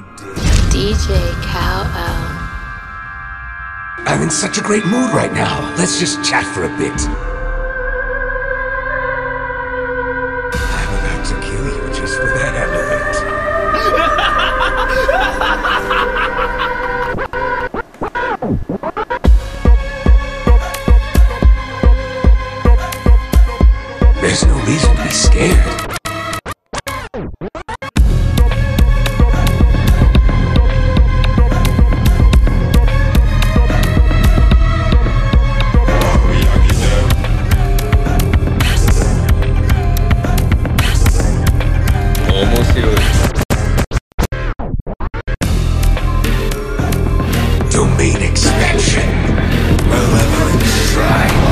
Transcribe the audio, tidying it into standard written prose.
DJ Cal L. I'm in such a great mood right now. Let's just chat for a bit. I'm about to kill you just for that element. There's no reason to be scared. Domain expansion. Malevolent strike.